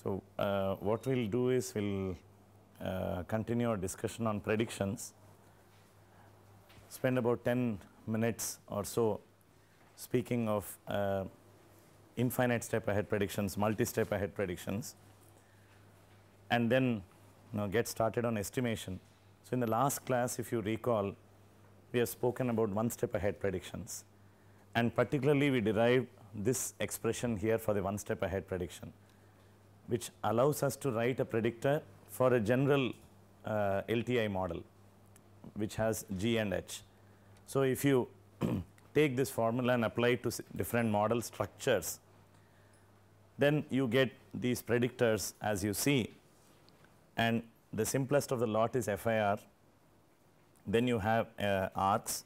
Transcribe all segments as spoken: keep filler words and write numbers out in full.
So, uh, what we will do is we will uh, continue our discussion on predictions, spend about ten minutes or so speaking of uh, infinite step ahead predictions, multi-step ahead predictions, and then you know, get started on estimation. So, in the last class, if you recall, we have spoken about one step ahead predictions, and particularly we derived this expression here for the one step ahead prediction, which allows us to write a predictor for a general uh, L T I model which has G and H. So, if you take this formula and apply it to different model structures, then you get these predictors as you see, and the simplest of the lot is F I R, then you have uh, arcs,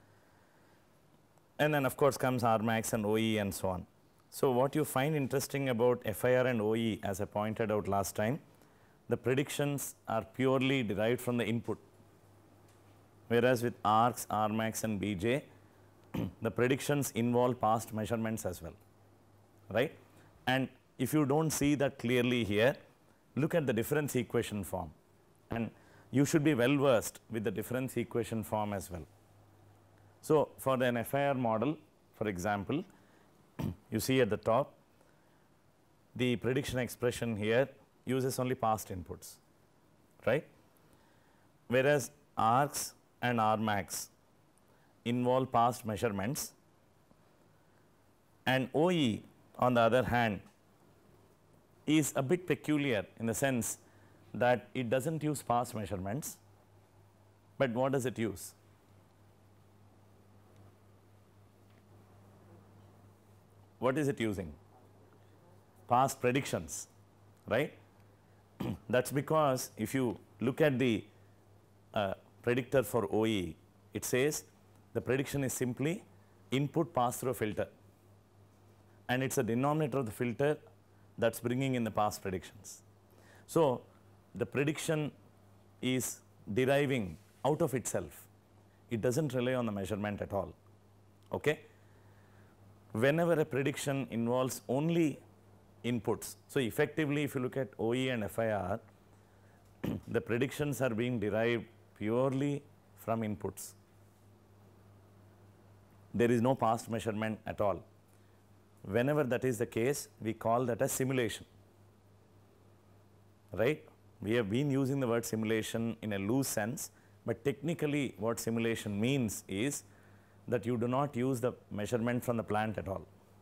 and then of course comes R max and O E and so on. So, what you find interesting about F I R and O E, as I pointed out last time, the predictions are purely derived from the input, whereas with arcs, R max and B J, the predictions involve past measurements as well, right. And if you do not see that clearly here, look at the difference equation form, and you should be well versed with the difference equation form as well. So, for an F I R model, for example, you see at the top, the prediction expression here uses only past inputs, right, whereas arcs and R max involve past measurements, and O E on the other hand is a bit peculiar in the sense that it does not use past measurements, but what does it use? What is it using? Past predictions, right. That is because if you look at the uh, predictor for O E, it says the prediction is simply input pass through filter, and it is a denominator of the filter that is bringing in the past predictions. So, the prediction is deriving out of itself, it does not rely on the measurement at all. Okay. Whenever a prediction involves only inputs, so effectively if you look at O E and F I R, the predictions are being derived purely from inputs. There is no past measurement at all. Whenever that is the case, we call that a simulation, right. We have been using the word simulation in a loose sense, but technically what simulation means is that you do not use the measurement from the plant at all.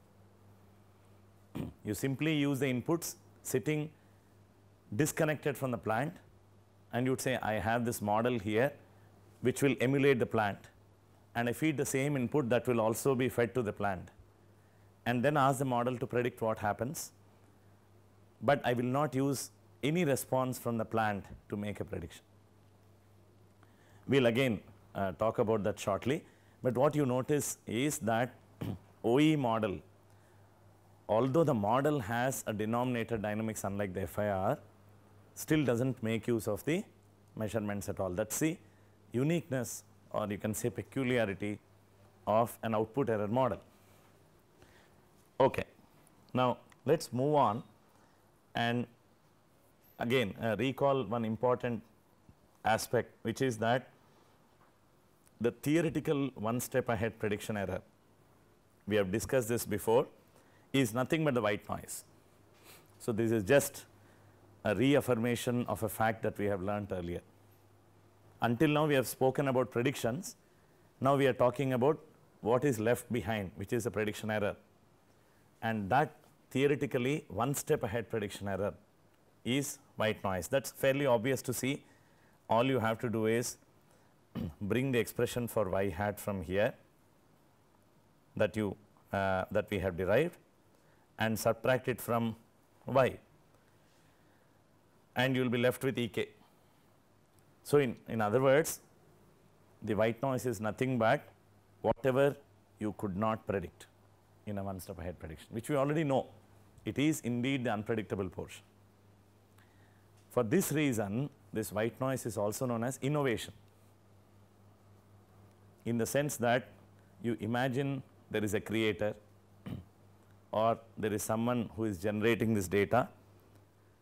You simply use the inputs sitting disconnected from the plant, and you would say I have this model here which will emulate the plant, and I feed the same input that will also be fed to the plant, and then ask the model to predict what happens, but I will not use any response from the plant to make a prediction. We will again uh, talk about that shortly, but what you notice is that O E model, although the model has a denominator dynamics unlike the F I R, still does not make use of the measurements at all. That is the uniqueness, or you can say peculiarity, of an output error model. Okay. Now, let us move on and again uh, recall one important aspect, which is that the theoretical one step ahead prediction error, we have discussed this before, is nothing but the white noise. So, this is just a reaffirmation of a fact that we have learnt earlier. Until now we have spoken about predictions, now we are talking about what is left behind, which is a prediction error, and that theoretically one step ahead prediction error is white noise. That is fairly obvious to see. All you have to do is bring the expression for y hat from here that you uh, that we have derived and subtract it from y, and you will be left with E k. So, in, in other words, the white noise is nothing but whatever you could not predict in a one step ahead prediction, which we already know. It is indeed the unpredictable portion. For this reason, this white noise is also known as innovation, in the sense that you imagine there is a creator or there is someone who is generating this data,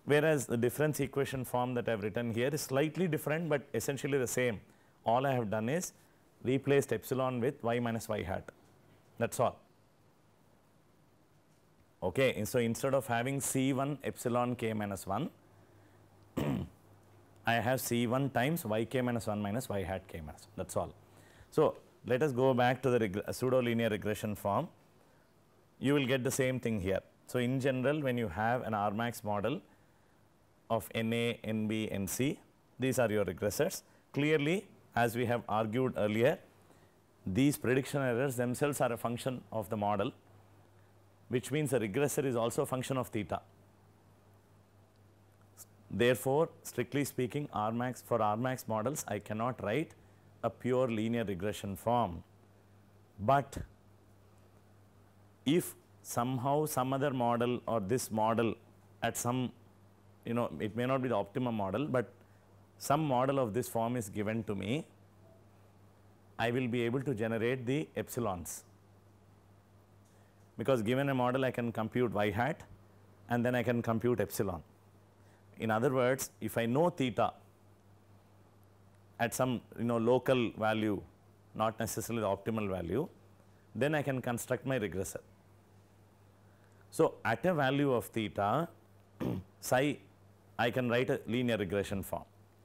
Whereas the difference equation form that I have written here is slightly different, but essentially the same. All I have done is replaced epsilon with y minus y hat. That is all. Okay. And so, instead of having C one epsilon k minus one, I have C one times y k minus one minus y hat k minus one. That is all. So, let us go back to the pseudo linear regression form. You will get the same thing here. So, in general, when you have an R max model of N A, N B, N C, these are your regressors. Clearly, as we have argued earlier, these prediction errors themselves are a function of the model, which means the regressor is also a function of theta. Therefore, strictly speaking, R max for R max models, I cannot write a pure linear regression form. But if somehow some other model or this model at some, you know, it may not be the optimum model, but some model of this form is given to me, I will be able to generate the epsilons. Because given a model, I can compute y hat and then I can compute epsilon. In other words, if I know theta at some, you know, local value, not necessarily the optimal value, then I can construct my regressor. So, at a value of theta, psi, I can write a linear regression form.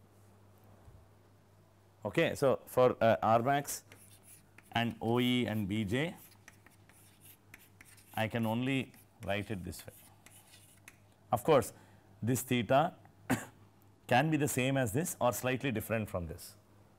Okay. So, for uh, R max and O E and B J, I can only write it this way. Of course, this theta can be the same as this or slightly different from this.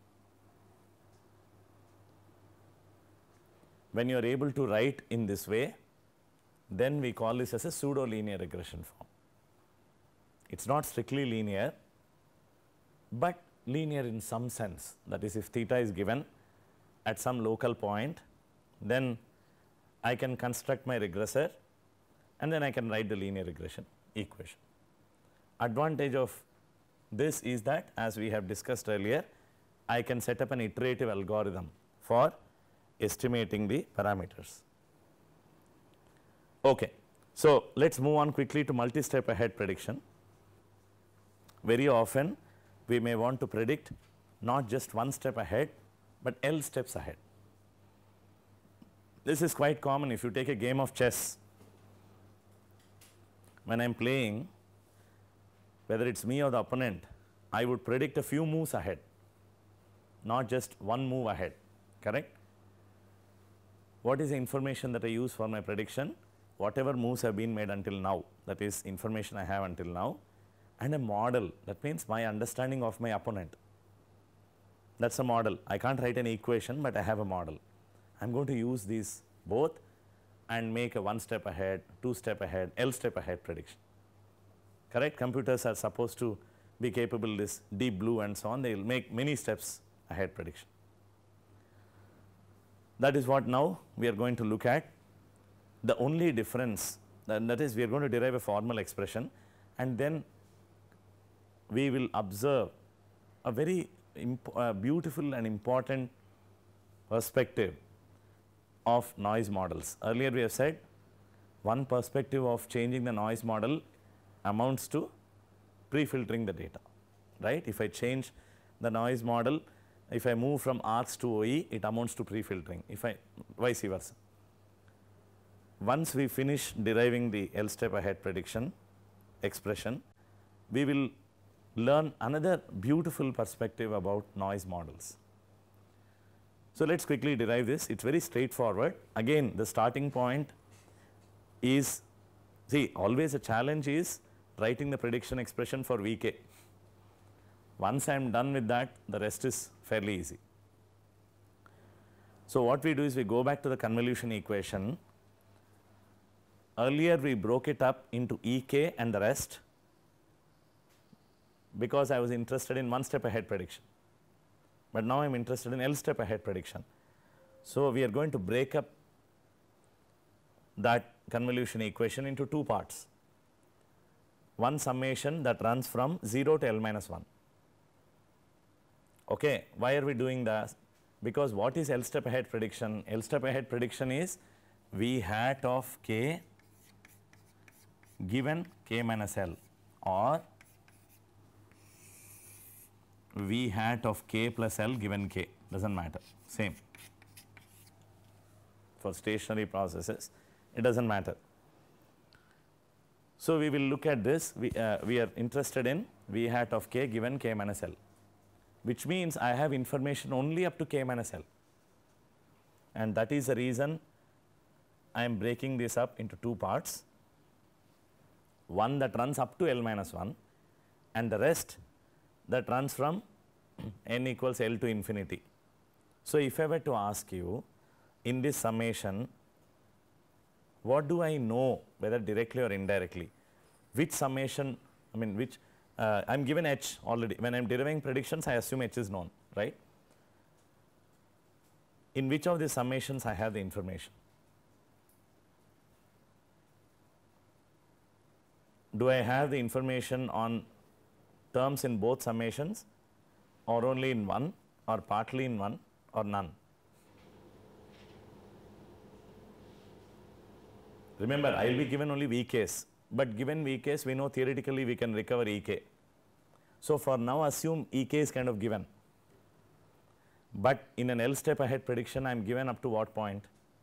When you are able to write in this way, then we call this as a pseudo linear regression form. It is not strictly linear, but linear in some sense. That is, if theta is given at some local point, then I can construct my regressor and then I can write the linear regression equation. Advantage of this is that, as we have discussed earlier, I can set up an iterative algorithm for estimating the parameters. Okay. So, let us move on quickly to multi-step ahead prediction. Very often we may want to predict not just one step ahead, but L steps ahead. This is quite common if you take a game of chess. When I am playing, whether it is me or the opponent, I would predict a few moves ahead, not just one move ahead, correct? What is the information that I use for my prediction? Whatever moves have been made until now, that is information I have until now, and a model, that means my understanding of my opponent. That is a model. I can't write an equation, but I have a model. I am going to use these both and make a one step ahead, two step ahead, L step ahead prediction. Correct? Computers are supposed to be capable of this deep blue and so on, they will make many steps ahead prediction. That is what now we are going to look at. The only difference, that is, we are going to derive a formal expression and then we will observe a very uh, beautiful and important perspective of noise models. Earlier we have said one perspective of changing the noise model amounts to pre-filtering the data, right. If I change the noise model, if I move from arcs to O E, it amounts to pre-filtering, if I vice versa. Once we finish deriving the L step ahead prediction expression, we will learn another beautiful perspective about noise models. So, let us quickly derive this. It is very straightforward. Again, the starting point is, see, always a challenge is writing the prediction expression for V K. Once I am done with that, the rest is fairly easy. So, what we do is we go back to the convolution equation. Earlier we broke it up into E K and the rest because I was interested in one step ahead prediction, but now I am interested in L step ahead prediction. So, we are going to break up that convolution equation into two parts, one summation that runs from zero to L minus one. Okay. Why are we doing that? Because what is L step ahead prediction? L step ahead prediction is V hat of k given k minus L or V hat of k plus L given k, does not matter, same. For stationary processes, it does not matter. So, we will look at this, we, uh, we are interested in V hat of k given k minus L, which means I have information only up to k minus L, and that is the reason I am breaking this up into two parts, one that runs up to L minus one and the rest that runs from n equals L to infinity. So, if I were to ask you in this summation, what do I know, whether directly or indirectly, which summation, I mean which, uh, I am given H already, when I am deriving predictions I assume H is known, right. In which of the summations I have the information? Do I have the information on terms in both summations, or only in one, or partly in one, or none? Remember, I will be given only V Ks, but given V Ks we know theoretically we can recover E K. So, for now assume E K is kind of given, but in an L step ahead prediction I am given up to what point?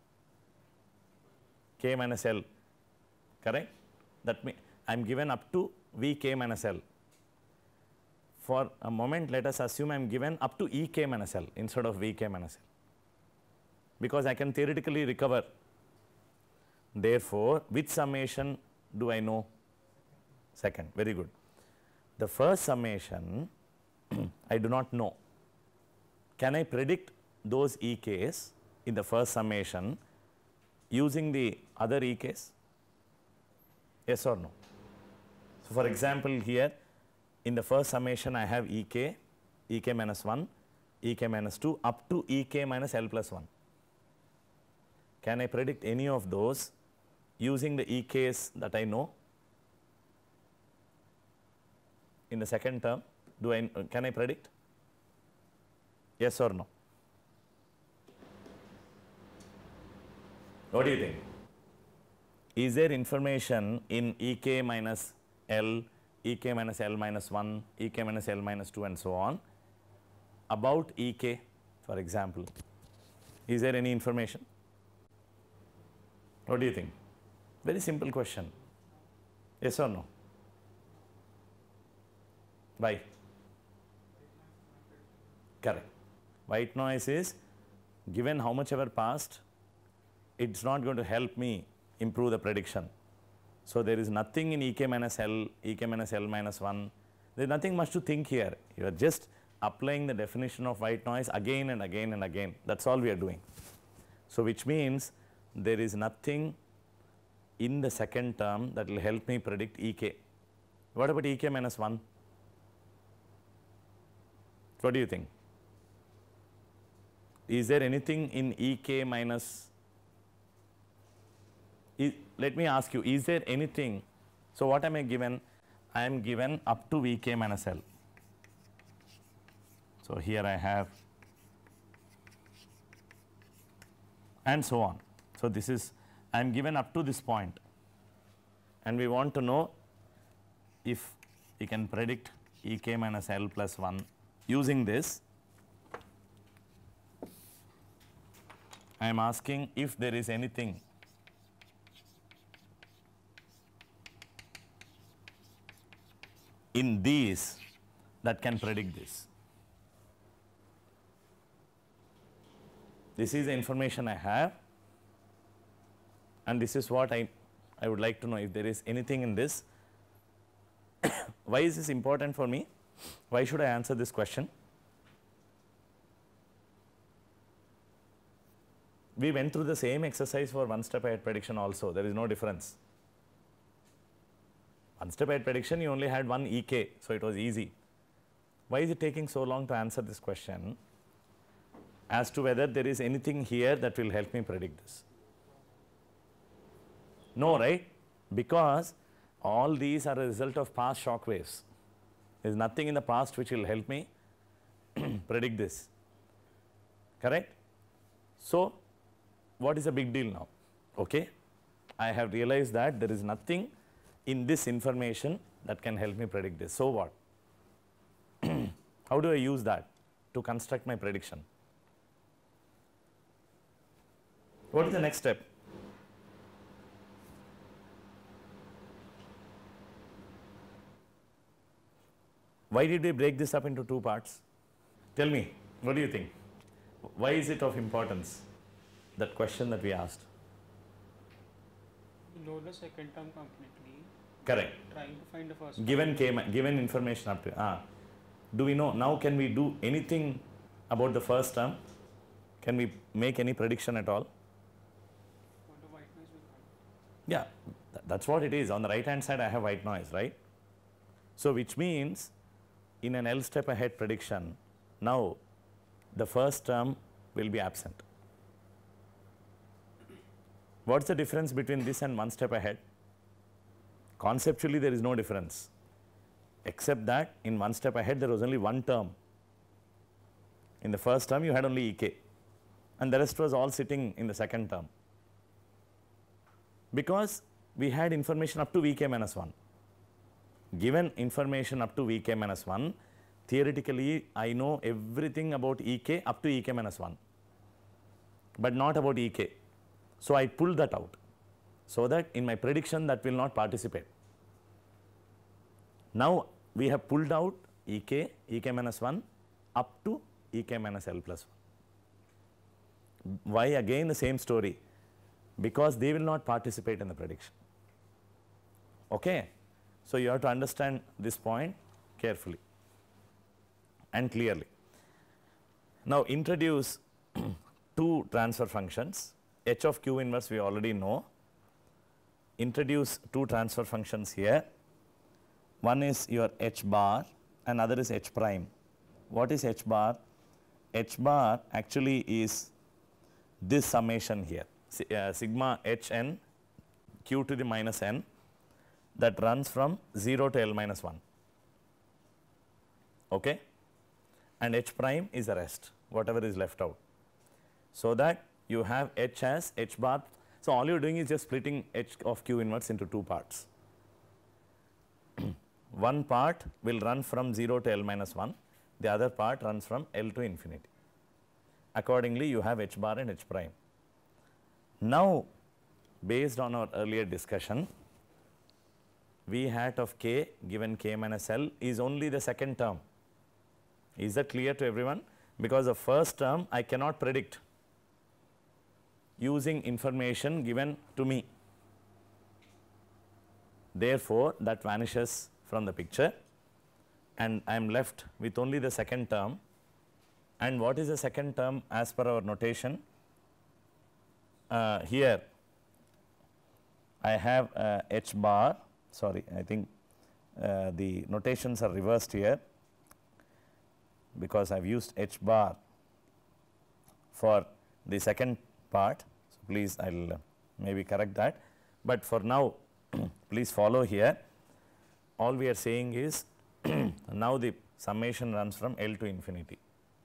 K minus L, correct? That means I am given up to V k minus L. For a moment let us assume I am given up to E k minus L instead of V k minus L, because I can theoretically recover. Therefore, which summation do I know? Second, very good. The first summation I do not know. Can I predict those E Ks in the first summation using the other E Ks? Yes or no? So, for example, here in the first summation I have E k, E k minus one, E k minus two up to E k minus L plus one. Can I predict any of those using the E Ks that I know? In the second term, do I, can I predict? Yes or no? What do you think? Is there information in E k minus L, E k minus L minus one, E k minus L minus two and so on about E k, for example? Is there any information? What do you think? Very simple question. Yes or no? Why? Correct. White noise is, given how much ever passed, it is not going to help me improve the prediction. So, there is nothing in E k minus L, E k minus L minus one, there is nothing much to think here. You are just applying the definition of white noise again and again and again, that is all we are doing. So, which means there is nothing in the second term that will help me predict E k. What about E k minus one? What do you think? Is there anything in E k minus, is, let me ask you, is there anything, so what am I given? I am given up to V k minus L. So, here I have and so on. So, this is, I am given up to this point and we want to know if we can predict E k minus L plus one using this. I am asking if there is anything in these that can predict this. This is the information I have, and this is what I, I would like to know, if there is anything in this. Why is this important for me? Why should I answer this question? We went through the same exercise for one step ahead prediction also, there is no difference. One step ahead prediction you only had one E k, so it was easy. Why is it taking so long to answer this question as to whether there is anything here that will help me predict this? No, right? Because all these are a result of past shock waves. There is nothing in the past which will help me predict this, correct? So, what is the big deal now? Okay, I have realized that there is nothing in this information that can help me predict this. So what? How do I use that to construct my prediction? What is the next step? Why did we break this up into two parts? Tell me, what do you think? Why is it of importance? That question that we asked. We know the second term completely. Correct. Trying to find the first Given came, given information up to ah, do we know now? Can we do anything about the first term? Can we make any prediction at all? What the white noise will find. Yeah, th that's what it is. On the right hand side, I have white noise, right? So which means in an L step ahead prediction, now the first term will be absent. What's the difference between this and one step ahead? Conceptually, there is no difference, except that in one step ahead, there was only one term. In the first term, you had only E K, and the rest was all sitting in the second term, because we had information up to V K minus one. Given information up to V K minus one, theoretically, I know everything about E K up to E K minus one, but not about E K. So I pulled that out, so that in my prediction that will not participate. Now we have pulled out E K, E K minus one up to E K minus L plus one. Why? Again the same story, because they will not participate in the prediction. Okay? So you have to understand this point carefully and clearly. Now introduce two transfer functions. H of Q inverse we already know. Introduce two transfer functions here. One is your H bar, another is H prime. What is H bar? H bar actually is this summation here, uh, sigma Hn Q to the minus n, that runs from zero to L minus one. Okay? And H prime is the rest, whatever is left out. So that you have H as H bar. So all you are doing is just splitting H of Q inverse into two parts. One part will run from zero to L minus one, the other part runs from L to infinity. Accordingly, you have H bar and H prime. Now, based on our earlier discussion, V hat of K given K minus L is only the second term. Is that clear to everyone? Because the first term I cannot predict using information given to me. Therefore, that vanishes from the picture and I am left with only the second term. And what is the second term as per our notation? Uh, here I have uh, H bar, sorry, I think uh, the notations are reversed here, because I have used H bar for the second part. So please, I will uh, maybe correct that, but for now please follow here. All we are saying is now the summation runs from L to infinity.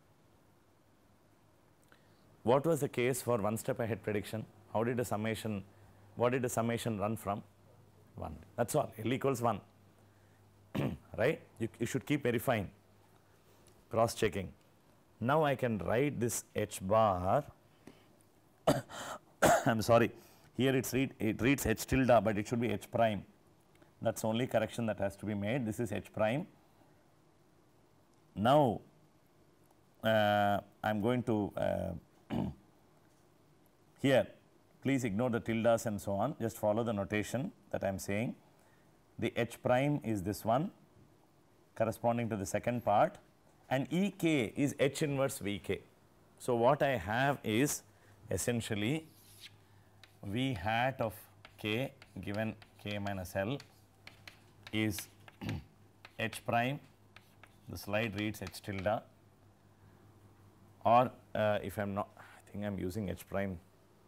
What was the case for one step ahead prediction? How did the summation, what did the summation run from? one. That is all, L equals one, right? You, you should keep verifying, cross checking. Now I can write this H bar. I am sorry, here it's read, it reads H tilde, but it should be H prime. That is only correction that has to be made. This is H prime. Now uh, I am going to uh, here, please ignore the tildes and so on, just follow the notation that I am saying. The H prime is this one corresponding to the second part, and E K is H inverse V K. So what I have is essentially V hat of K given K minus L is H prime, the slide reads H tilde, or uh, if I am not, I think I am using H prime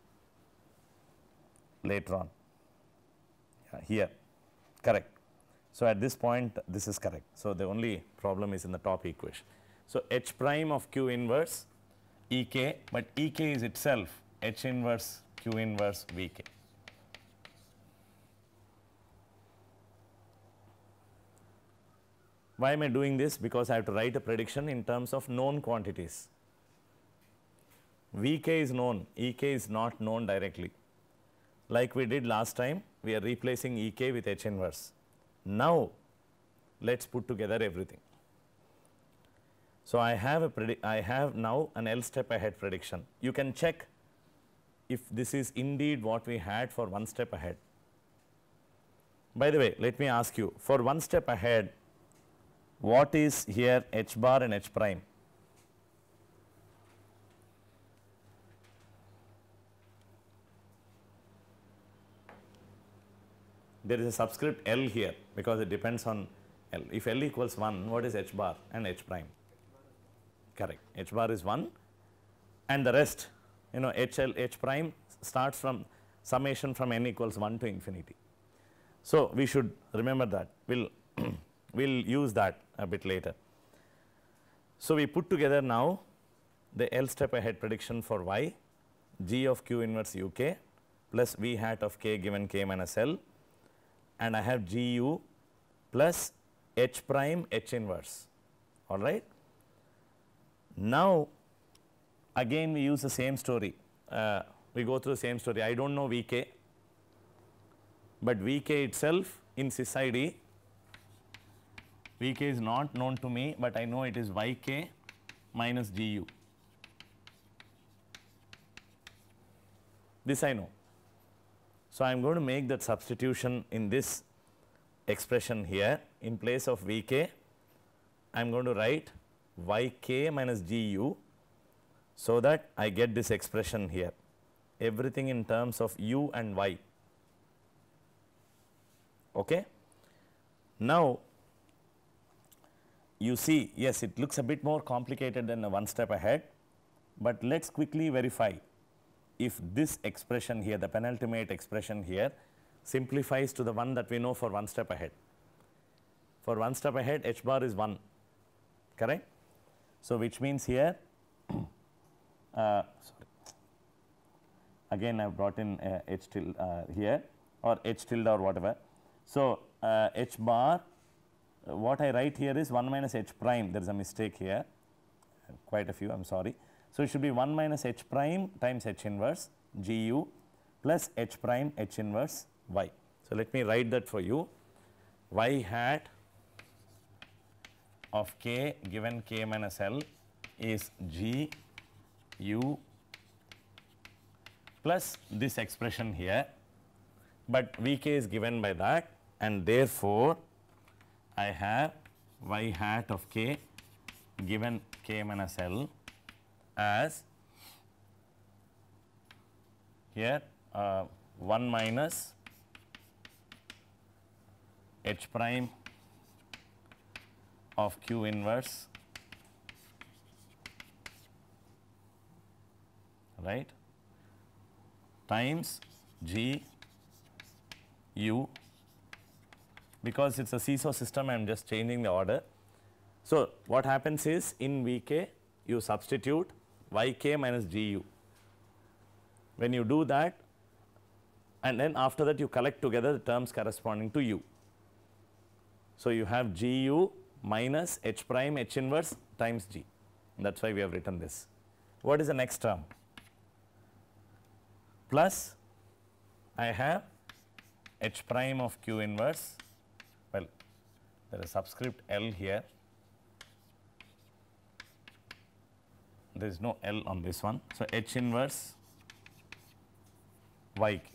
later on, yeah, here, correct. So at this point this is correct. So the only problem is in the top equation. So H prime of Q inverse E K, but E K is itself H inverse Q inverse V K. Why am I doing this? Because I have to write a prediction in terms of known quantities. V k is known, E k is not known directly. Like we did last time, we are replacing E k with H inverse. Now, let's put together everything. So, I have a predi- I have now an L step ahead prediction. You can check if this is indeed what we had for one step ahead. By the way, let me ask you, for one step ahead, what is here H bar and H prime? There is a subscript L here because it depends on L. If L equals one, what is H bar and H prime? Correct. H bar is one and the rest, you know, H L, H prime starts from summation from n equals one to infinity. So, we should remember that. We'll, we'll use that a bit later. So, we put together now the L step ahead prediction for y, g of q inverse u k plus v hat of k given k minus L, and I have G U plus H prime H inverse, all right. Now, again we use the same story, uh, we go through the same story. I do not know V k, but V k itself in sys I D, V k is not known to me, but I know it is Y k minus G U. This I know. So, I am going to make that substitution in this expression here. In place of V k, I am going to write Y k minus G U, so that I get this expression here, everything in terms of u and y. Okay. Now, you see, yes, it looks a bit more complicated than a one step ahead, but let us quickly verify if this expression here, the penultimate expression here, simplifies to the one that we know for one step ahead. For one step ahead, H bar is one, correct? So, which means here, uh, sorry, again I have brought in uh, H tilde uh, here or H tilde or whatever. So, uh, H bar, uh, what I write here is one minus H prime, there is a mistake here, quite a few, I am sorry. So, it should be one minus H prime times H inverse G U plus H prime H inverse y. So, let me write that for you. Y hat of k given k minus L is G U plus this expression here, but V k is given by that, and therefore, I have y hat of k given k minus L as here uh, one minus H prime of q inverse, right, times G U, because it is a seesaw system, I am just changing the order. So, what happens is in V k you substitute Y k minus G U. When you do that, and then after that you collect together the terms corresponding to U. So, you have G U minus H prime H inverse times G, that is why we have written this. What is the next term? Plus I have H prime of q inverse, well, there is subscript L here, there is no L on this one. So, H inverse Y k.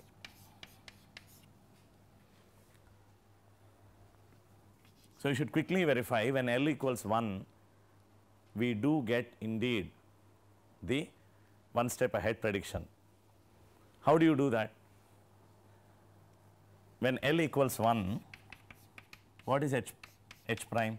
So, you should quickly verify when L equals one, we do get indeed the one step ahead prediction. How do you do that? When L equals one, what is H, H prime?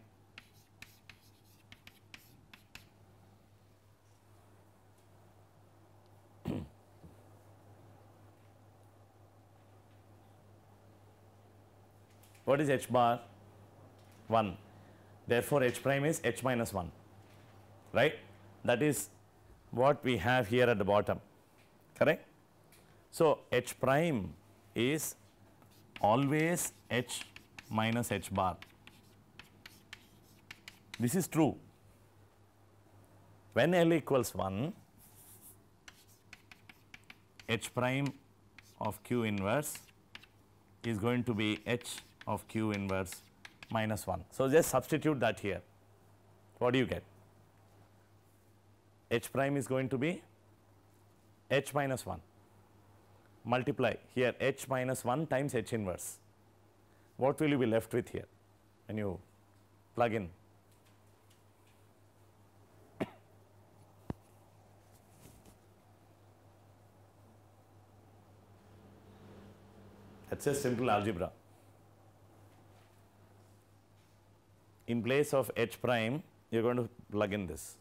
What is H bar? one. Therefore, H prime is H minus one, right. That is what we have here at the bottom, correct. So, H prime is always H minus H bar. this is true. When L equals one, H prime of Q inverse is going to be H of Q inverse minus one. So, just substitute that here. What do you get? H prime is going to be H minus one. Multiply here H minus one times H inverse. What will you be left with here when you plug in? That's a simple algebra. In place of H prime, you are going to plug in this.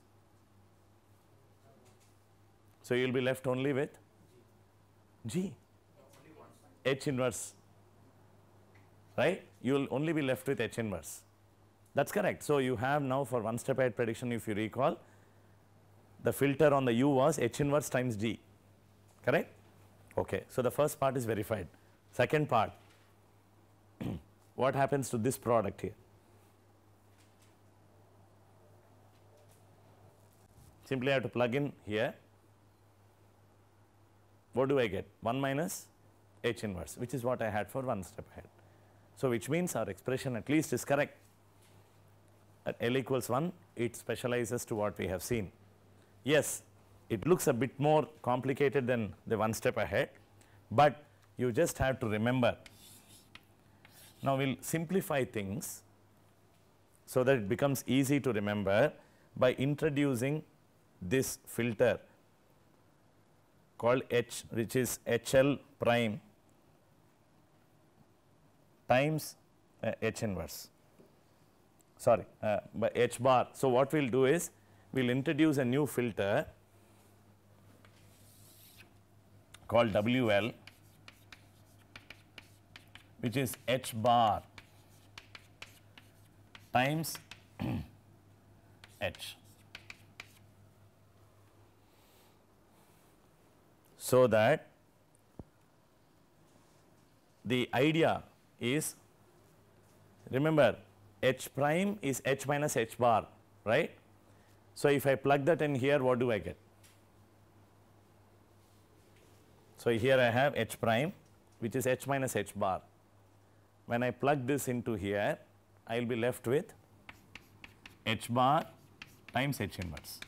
So, you will be left only with G, H inverse, right? You will only be left with H inverse. That is correct. So, you have now for one step ahead prediction, if you recall, the filter on the U was H inverse times G, correct? Okay. So, the first part is verified. Second part, what happens to this product here? Simply I have to plug in here. What do I get? one minus H inverse, which is what I had for one step ahead. So, which means our expression at least is correct. At L equals one, it specializes to what we have seen. Yes, it looks a bit more complicated than the one step ahead, but you just have to remember. Now, we will simplify things so that it becomes easy to remember by introducing this filter called H, which is H L prime times uh, H inverse, sorry, uh, by H bar. So, what we will do is, we will introduce a new filter called W L, which is H bar times H. So, that the idea is, remember H prime is H minus H bar, right. So, if I plug that in here, what do I get? So, here I have H prime, which is H minus H bar. When I plug this into here, I will be left with H bar times H inverse,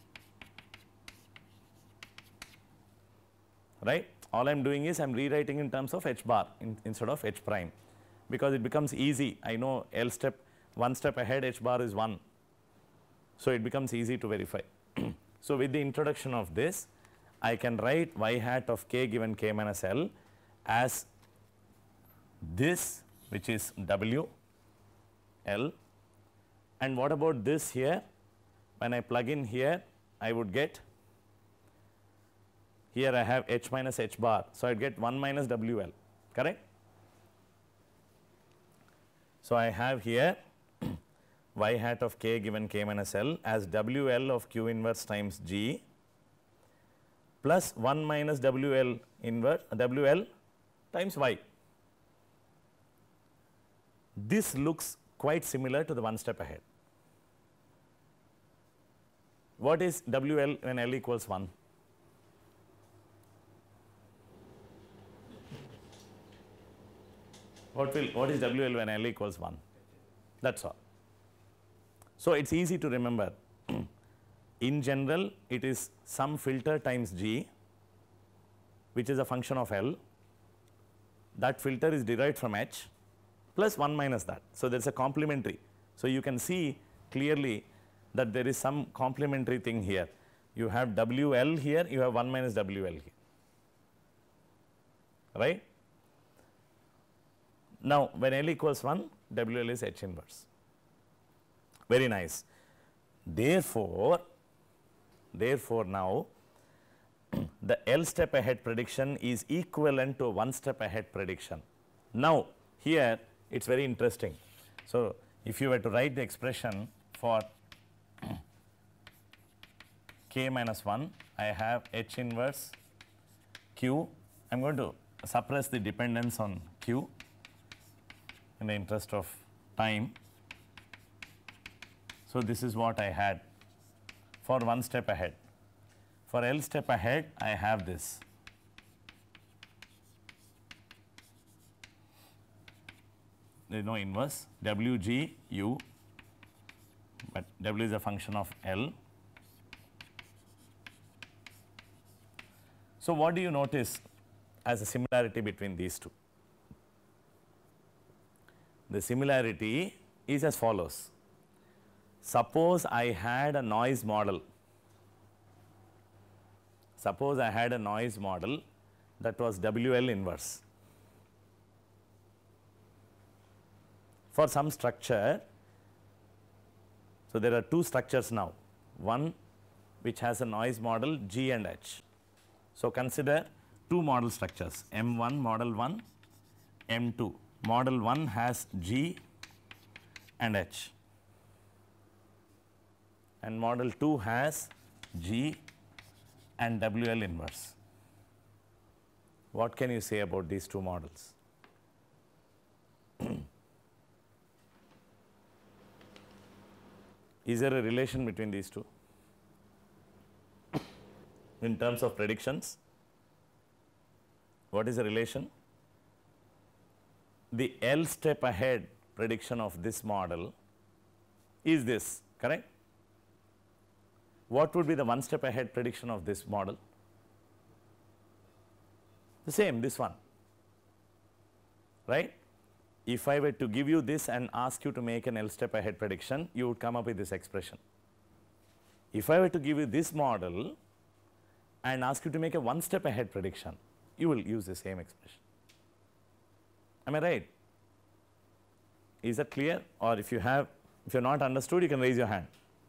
right. All I am doing is I am rewriting in terms of H bar in, instead of H prime, because it becomes easy. I know L step, one step ahead H bar is one. So, it becomes easy to verify. So, with the introduction of this, I can write y hat of k given k minus L as this, which is W L, and what about this here? When I plug in here, I would get, here I have H minus H bar. So, I would get one minus W L, correct. So, I have here y hat of k given k minus L as W L of Q inverse times G plus one minus W L inverse W L times y. This looks quite similar to the one step ahead. What is W L when L equals one? What will, what is W L when L equals one? That is all. So, it is easy to remember. In general, it is some filter times G, which is a function of L. That filter is derived from H plus one minus that. So, there is a complementary. So, you can see clearly that there is some complementary thing here. You have W L here, you have one minus W L here, right. Now, when L equals one, W L is H inverse. Very nice. Therefore, therefore now the L step ahead prediction is equivalent to one step ahead prediction. Now, here it is very interesting. So, if you were to write the expression for k minus one, I have H inverse Q. I am going to suppress the dependence on Q in the interest of time. So, this is what I had for one step ahead. For L step ahead, I have this. There is no inverse, W G U, but W is a function of L. So, what do you notice as a similarity between these two? The similarity is as follows. Suppose I had a noise model. Suppose I had a noise model that was W L inverse. For some structure, so there are two structures now, one which has a noise model G and H. So, consider two model structures, M one model one, M two. Model one has G and H, and model two has G and W L inverse. What can you say about these two models? Is there a relation between these two in terms of predictions? What is the relation? The L step ahead prediction of this model is this, correct? What would be the one step ahead prediction of this model? The same, this one, right? If I were to give you this and ask you to make an L step ahead prediction, you would come up with this expression. If I were to give you this model and ask you to make a one step ahead prediction, you will use the same expression. Am I right? Is that clear? Or if you have, if you're not understood, you can raise your hand.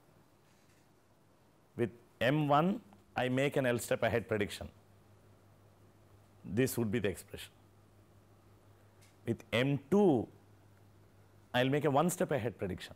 With M one, I make an L step ahead prediction. This would be the expression. With M two, I will make a one step ahead prediction.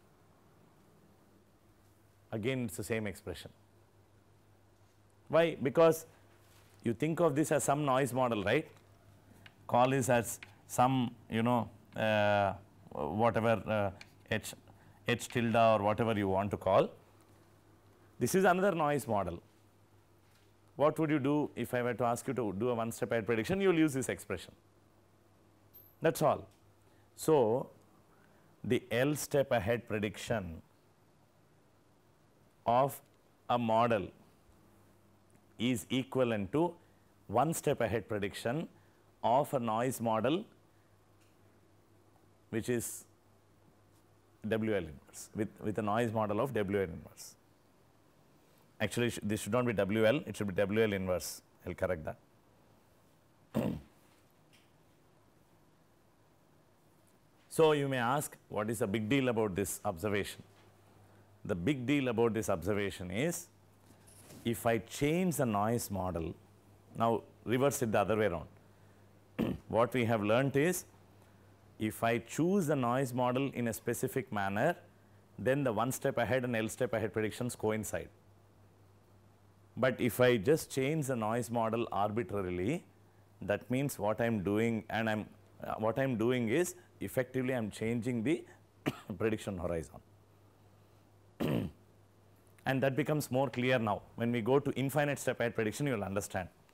Again, it's the same expression. Why? Because you think of this as some noise model, right? Call this as some, you know, uh, whatever uh, H, H tilde or whatever you want to call. This is another noise model. What would you do if I were to ask you to do a one step ahead prediction? You will use this expression. That's all. So, the L step ahead prediction of a model is equivalent to one step ahead prediction of a noise model which is W L inverse, with, with a noise model of W L inverse. Actually, sh this should not be W L, it should be W L inverse. I will correct that. So, you may ask, what is the big deal about this observation? The big deal about this observation is, if I change the noise model, now reverse it the other way around. What we have learnt is, if I choose the noise model in a specific manner, then the one step ahead and L step ahead predictions coincide. But if I just change the noise model arbitrarily, that means what I am doing, and I am uh, what I am doing is effectively I am changing the prediction horizon. And that becomes more clear now. When we go to infinite step ahead prediction, you will understand.